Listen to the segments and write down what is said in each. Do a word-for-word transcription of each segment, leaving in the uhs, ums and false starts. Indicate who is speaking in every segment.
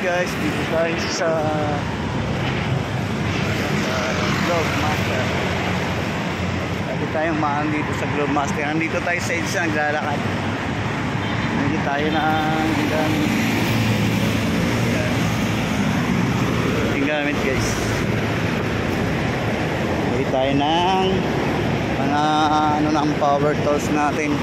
Speaker 1: guys, dito tayo sa sa Globe Master. Lagi tayong maan dito sa Globe Master. Nandito tayo sa EDSA, naglalakad. Nandito tayo ng gamit. Yung gamit guys. Nandito tayo ng mga ano ng power tools natin.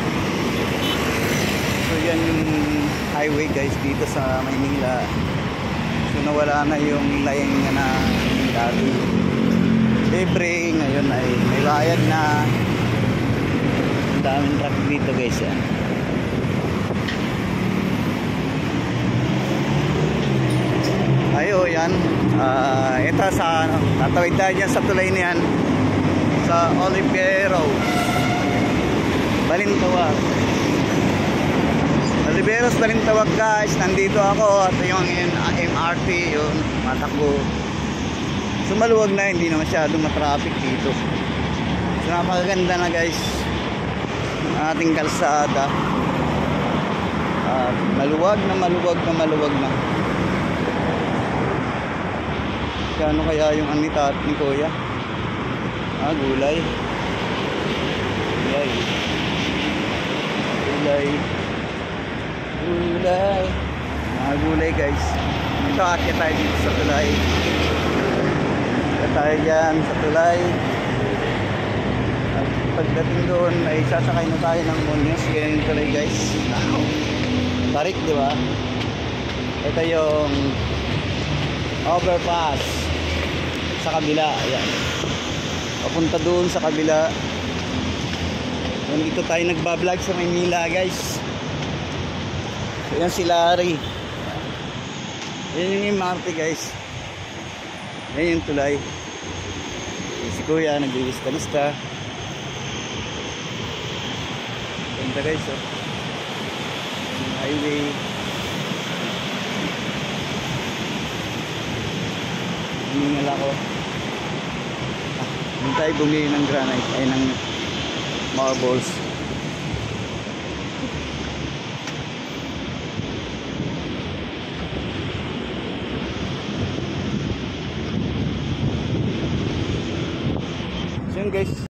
Speaker 1: So yan yung highway guys dito sa Maynila. So nawala na yung line nga na dati libre, ngayon ay may bayad na. Ang daming traffic dito guys yan. Ayo yan, uh, ito sa ano, tatawid tayo dyan sa tulay niyan sa Olivero Balintawak. Oliveros Balintawak guys, nandito ako at yung M R T yun, matakbo. So maluwag na, hindi na masyadong matraffic dito. So napakaganda na guys ang ating kalsada. At maluwag na maluwag na maluwag na. Kano kaya yung anita at ni Kuya? Ah, gulay. Gulay. Gulay. Gulay. Mga gulay guys. Ito akit tayo dito sa tulay. Akit tayo dyan sa tulay. At pagdating doon ay sasakay na tayo ng Muñoz. Ganyan yung tulay guys. Tarik, di ba? Ito yung overpass sa kabila. Ayan. Papunta doon sa kabila. Dito tayo nagbablog sa Maynila guys. Ayan si Larry. Ayan yung M R T guys. Ayan yung tulay. Ayan si Kuya naglilista-lista. Ganda guys oh. Yung highway. Hiningal ako. Ah, hindi tayo bumili ng granite ay ng marbles. So yun guys.